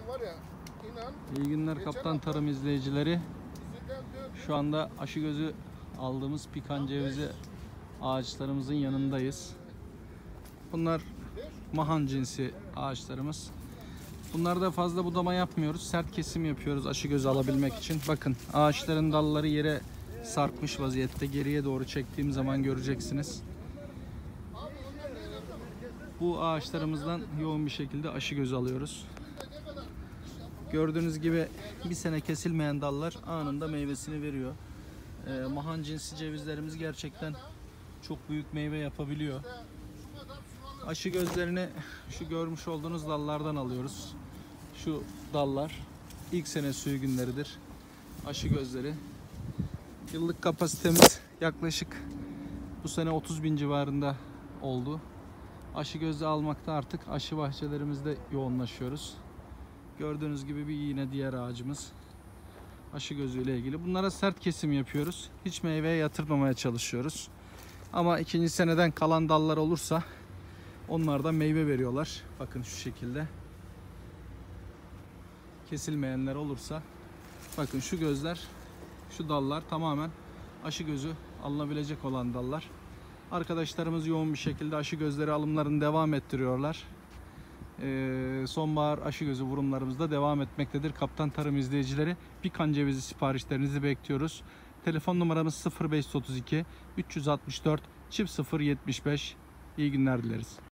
İyi günler Kaptan Tarım izleyicileri. Şu anda Aşıgöz'ü aldığımız pikan cevizi ağaçlarımızın yanındayız. Bunlar mahan cinsi ağaçlarımız. Bunlarda fazla budama yapmıyoruz. Sert kesim yapıyoruz Aşıgöz'ü alabilmek için. Bakın ağaçların dalları yere sarkmış vaziyette. Geriye doğru çektiğim zaman göreceksiniz. Bu ağaçlarımızdan yoğun bir şekilde Aşıgöz'ü alıyoruz. Gördüğünüz gibi bir sene kesilmeyen dallar anında meyvesini veriyor. Mahan cinsi cevizlerimiz gerçekten çok büyük meyve yapabiliyor. Aşıgözlerini şu görmüş olduğunuz dallardan alıyoruz. Şu dallar ilk sene sürgünleridir. Aşıgözleri. Yıllık kapasitemiz yaklaşık bu sene 30.000 civarında oldu. Aşıgöz'ü almakta artık aşı bahçelerimizde yoğunlaşıyoruz. Gördüğünüz gibi bir yine diğer ağacımız Aşıgözü ile ilgili. Bunlara sert kesim yapıyoruz. Hiç meyveye yatırmamaya çalışıyoruz. Ama ikinci seneden kalan dallar olursa onlardan meyve veriyorlar. Bakın şu şekilde. Kesilmeyenler olursa bakın şu gözler, şu dallar tamamen Aşıgözü alınabilecek olan dallar. Arkadaşlarımız yoğun bir şekilde Aşıgözleri alımlarını devam ettiriyorlar. Sonbahar Aşıgözü vurumlarımız da devam etmektedir. Kaptan Tarım izleyicileri, pikan cevizi siparişlerinizi bekliyoruz. Telefon numaramız 0532 364 0075. İyi günler dileriz.